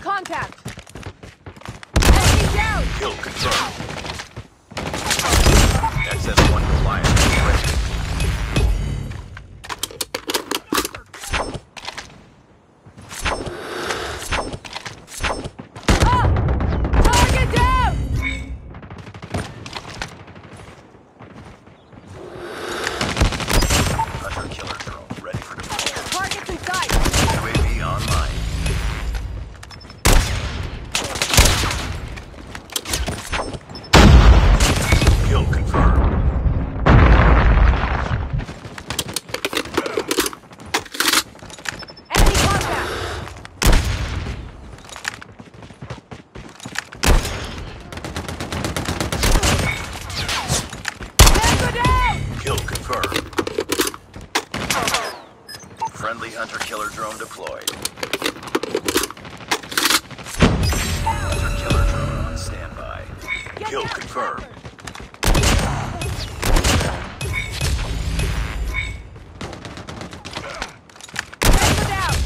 contact! Enemy down! Kill confirmed. SS1 compliant. Ready. Target down! Hunter killer drone ready for deployment. Target's in sight! UAV online. Kill confirmed. Enemy contact! Tango down! Kill confirmed. Friendly hunter killer drone deployed. Hunter killer drone on standby. Get Kill down, confirmed. Tango down!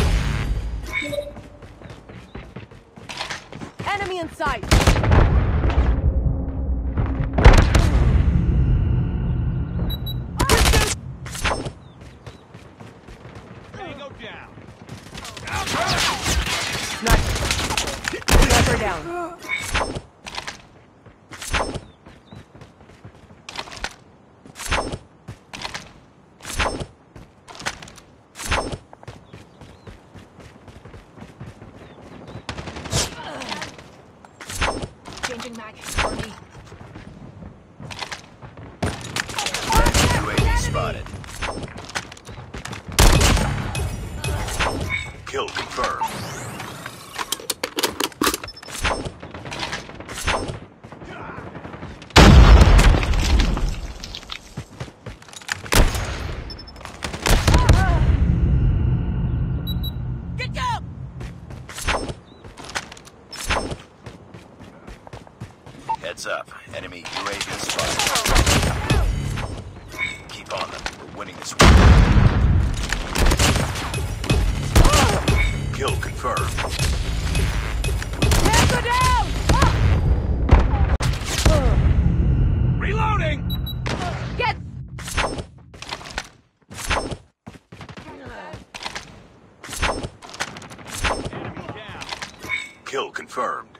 Enemy in sight! Tango down. Sniper down. Changing mag for me. UAV spotted. Kill confirmed. Get down! Heads up. Enemy UAV spotted. Keep on them. We're winning this one. Kill confirmed. Tango down! Reloading! Get! Enemy down. Kill confirmed.